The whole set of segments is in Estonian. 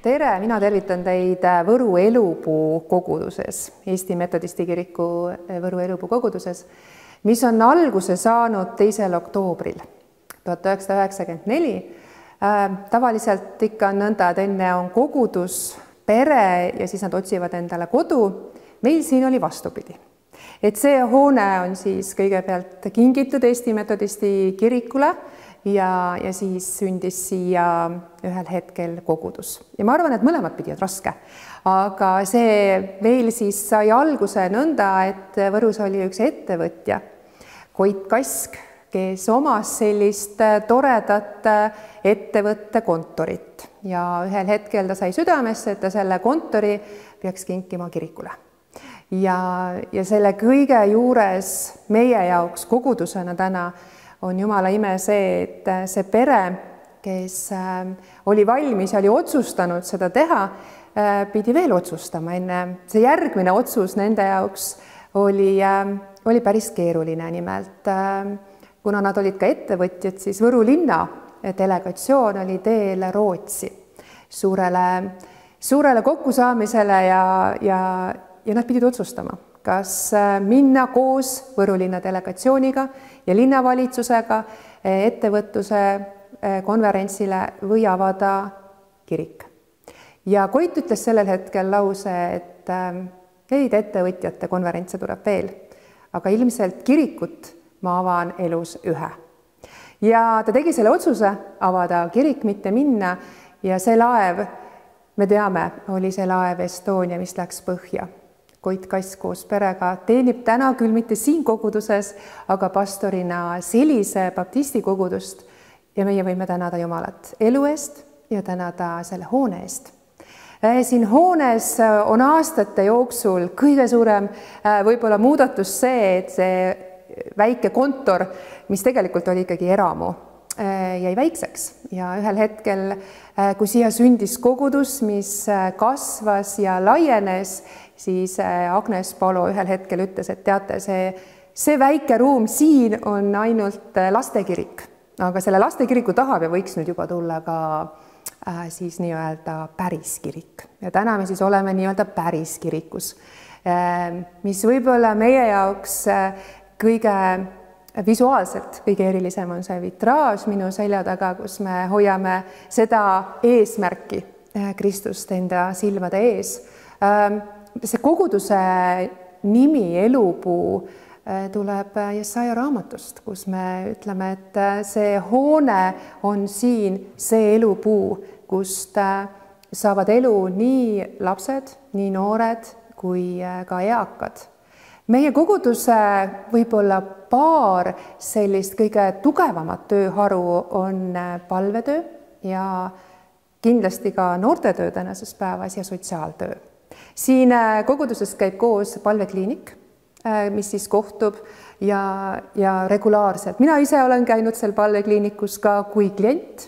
tere, mina tervitan teid Võru Elupuu koguduses, Eesti Metodisti Kiriku Võru Elupuu koguduses, mis on alguse saanud 2. oktoobril 1994. Tavaliselt ikka on nõnda, et enne on kogudus, pere ja siis nad otsivad endale kodu. Meil siin oli vastupidi. Et see hoone on siis kõigepealt kingitud Eesti Metodisti Kirikule ja siis sündis siia ühel hetkel kogudus. Ja ma arvan, et mõlemad pidi on raske. Aga see meil siis sai alguse nõnda, et Võrus oli üks ettevõtja, Koit Kask, kes omas sellist toredat ettevõtte kontorit. Ja ühel hetkel ta sai südamesse, et ta selle kontori peaks kinkima kirikule. Ja selle kõige juures meie jaoks kogudusena täna on Jumala ime see, et see pere, kes oli valmis ja oli otsustanud seda teha, pidi veel otsustama enne. See järgmine otsus nende jaoks oli päris keeruline. Nimelt, kuna nad olid ka ettevõtjad, siis Võru linna delegatsioon oli teel Rootsi suurele kokkusaamisele ja nad pidid otsustama, kas minna koos Võru linna delegatsiooniga ja linnavalitsusega ettevõtluse konverentsile või avada kirik. Ja Koit ütles sellel hetkel lause, et neid ettevõtjate konverentse tuleb veel, aga ilmselt kirikut ma avan elus ühe. Ja ta tegi selle otsuse avada kirik, mitte minna ja see laev, me teame, oli see laev Estonia, mis läks põhja. Koit Kask koos perega teenib täna küll mitte siin koguduses, aga pastorina sellise baptisti kogudust ja meie võime tänada Jumalat elu eest ja tänada selle hoone eest. Siin hoones on aastate jooksul kõige suurem võib-olla muudatus see, et see väike kontor, mis tegelikult oli ikkagi eramu, jäi väikseks ja ühel hetkel, kui siia sündis kogudus, mis kasvas ja laienes, siis Agnes Palo ühel hetkel ütles, et teate, see väike ruum siin on ainult lastekirik, aga selle lastekiriku taha võiks nüüd juba tulla ka siis nii-öelda päris kirik. Ja täna me siis oleme nii-öelda päris kirikus, mis võib-olla meie jaoks kõige visuaalselt kõige erilisem on see vitraaž minu selja taga, kus me hoiame seda eesmärki Kristust enda silmade ees. See koguduse nimi Elupuu tuleb Jesaja raamatust, kus me ütleme, et see hoone on siin see elupuu, kust saavad elu nii lapsed, nii noored kui ka eakad. Meie koguduse võib-olla paar sellist kõige tugevamat tööharu on palvetöö ja kindlasti ka noortetöö tänases päevas ja sotsiaaltöö. Siin koguduses käib koos palvekliinik, mis siis kohtub ja regulaarselt. Mina ise olen käinud seal palvekliinikus ka kui klient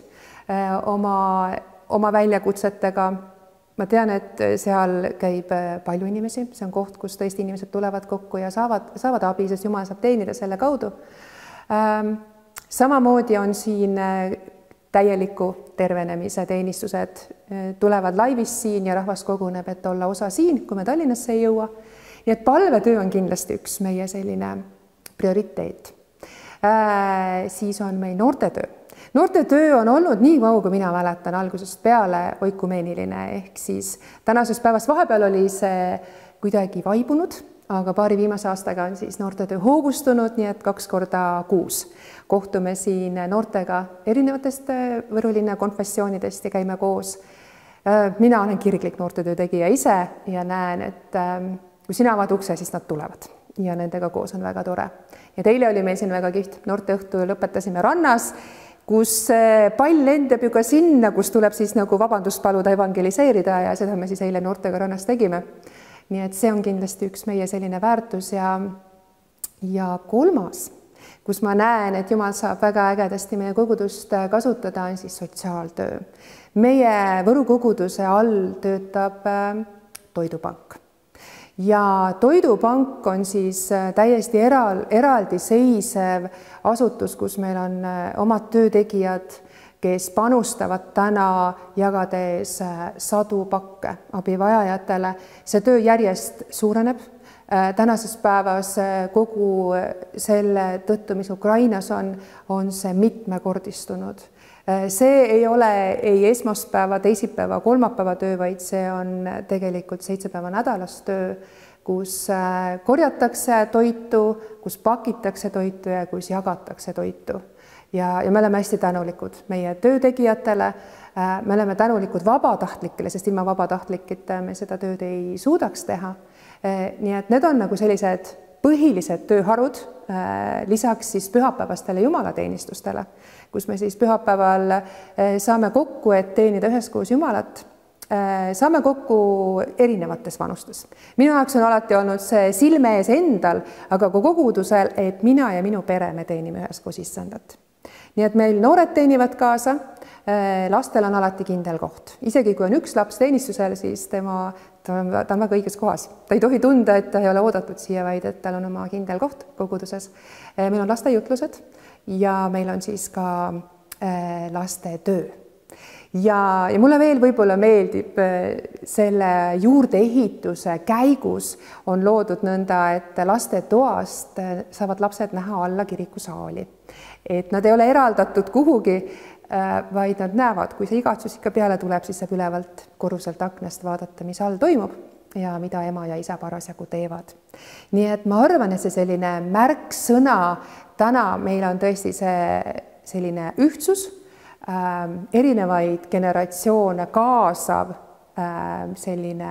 oma väljakutsetega. Ma tean, et seal käib palju inimesi, see on koht, kus tõesti inimesed tulevad kokku ja saavad abi, sest Jumal saab teenida selle kaudu. Samamoodi on siin täieliku tervenemise teenistused, tulevad laivis siin ja rahvas koguneb, et olla osa siin, kui me Tallinnasse ei jõua. Nii et palvetöö on kindlasti üks meie selline prioriteet. Siis on meil noortetöö. Noortetöö on olnud nii kaua, kui mina mäletan algusest peale oikumeeniline, ehk siis tänases päevas vahepeal oli see kuidagi vaibunud, aga paari viimase aastaga on siis noortetöö hoogustunud, nii et 2 korda kuus kohtume siin noortega erinevatest Võru linna konfessioonidest ja käime koos. Mina olen kirglik noortetöö tegija ise ja näen, et kui sina avad ukse, siis nad tulevad ja nendega koos on väga tore. Ja teile oli meil siin väga kihvt noorteõhtu, lõpetasime rannas, kus pall lendab ju ka sinna, kus tuleb siis nagu vabandust paluda evangeliseerida ja seda me siis eile noortega rannas tegime. Nii et see on kindlasti üks meie selline väärtus ja kolmas, kus ma näen, et Jumal saab väga ägedasti meie kogudust kasutada, on siis sotsiaaltöö. Meie Võru koguduse all töötab toidupank. Ja toidupank on siis täiesti eraldi seisev asutus, kus meil on omad töötegijad, kes panustavad täna jagades sadu pakke abivajajatele. See töö järjest suureneb. Tänases päevas kogu selle tõttu, mis Ukrainas on see mitmekordistunud. See ei ole ei esmaspäeva, teisipäeva, kolmapäeva töö, vaid see on tegelikult 7 päeva nädalas töö, kus korjatakse toitu, kus pakitakse toitu ja kus jagatakse toitu. Ja me oleme hästi tänulikud meie töötegijatele, me oleme tänulikud vabatahtlikele, sest ilma vabatahtlikita me seda tööd ei suudaks teha. Nii et need on nagu sellised põhilised tööharud, lisaks siis pühapäevastele jumalateenistustele, kus me siis pühapäeval saame kokku, et teenida üheskoos Jumalat. Saame kokku erinevates vanustes. Minu jaoks on alati olnud see silme ees endal, aga ka kogudusel, et mina ja minu pere me teenime üheskoos Issandat. Nii et meil noored teenivad kaasa, lastel on alati kindel koht. Isegi kui on üks laps teenistusel, siis ta on väga õiges kohas. Ta ei tohi tunda, et ta ei ole oodatud siia, vaid et tal on oma kindel koht koguduses. Meil on lastejutlused ja meil on siis ka laste töö. Ja mulle veel võib-olla meeldib selle juurdeehituse käigus on loodud nõnda, et laste toast saavad lapsed näha alla kirikusaali. Et nad ei ole eraldatud kuhugi, vaid nad näevad, kui see igatsus ikka peale tuleb, siis saab ülevalt korruselt aknast vaadata, mis all toimub ja mida ema ja isa parasjagu teevad. Nii et ma arvan, et see selline märksõna täna meil on tõesti see selline ühtsus, erinevaid generatsioone kaasav selline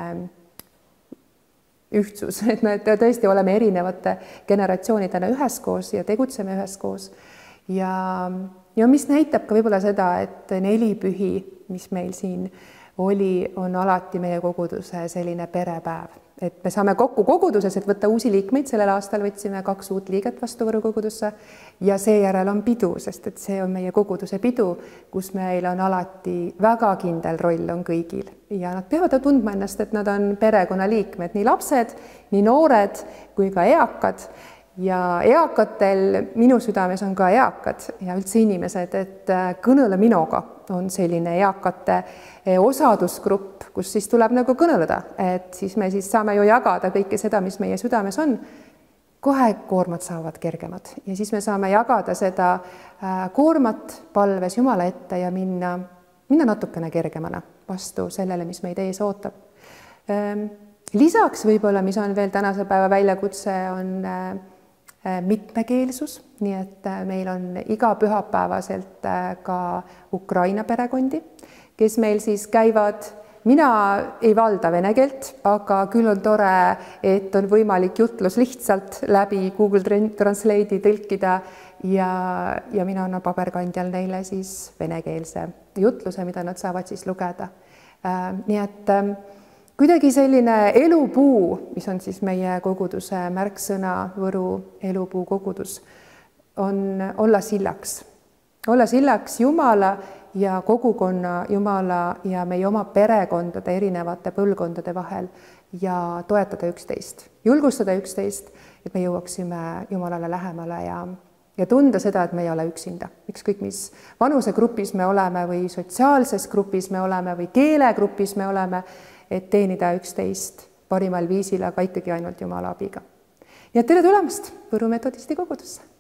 ühtsus, et me tõesti oleme erinevate generatsioonidena üheskoos ja tegutseme üheskoos. Ja mis näitab ka võib-olla seda, et 4 pühi, mis meil siin oli, on alati meie koguduse selline perepäev. Et me saame kokku koguduses, et võtta uusi liikmeid. Sellel aastal võtsime 2 uut liiget vastu Võru kogudusse ja seejärel on pidu, sest et see on meie koguduse pidu, kus meil on alati väga kindel roll on kõigil. Ja nad peavad tundma ennast, et nad on perekonna liikmed, nii lapsed, nii noored kui ka eakad. Ja eakatel minu südames on ka eakad ja üldse inimesed, et kõnele minuga on selline eakate osadusgrupp, kus siis tuleb nagu kõneleda, et siis me siis saame ju jagada kõike seda, mis meie südames on. Kohe koormad saavad kergemad ja siis me saame jagada seda koormat palves Jumala ette ja minna natukene kergemana vastu sellele, mis meid ees ootab. Lisaks võib-olla, mis on veel tänase päeva väljakutse, on mitmekeelsus, nii et meil on iga pühapäevaselt ka Ukraina perekondi, kes meil siis käivad. Mina ei valda vene keelt, aga küll on tore, et on võimalik jutlus lihtsalt läbi Google Translate'i tõlkida ja mina annan paberkandjal neile siis venekeelse jutluse, mida nad saavad siis lugeda. Nii et kuidagi selline elupuu, mis on siis meie koguduse märksõna, Võru elupuu kogudus, on olla sillaks. Olla sillaks Jumala ja kogukonna Jumala ja meie oma perekondade erinevate põlvkondade vahel ja toetada üksteist, julgustada üksteist, et me jõuaksime Jumalale lähemale ja tunda seda, et me ei ole üksinda. Ükskõik mis vanusegrupis me oleme või sotsiaalses grupis me oleme või keelegrupis me oleme, et teenida üksteist parimal viisil, aga ikkagi ainult Jumala abiga. Nii et tere tulemast Võru metodisti kogudusse!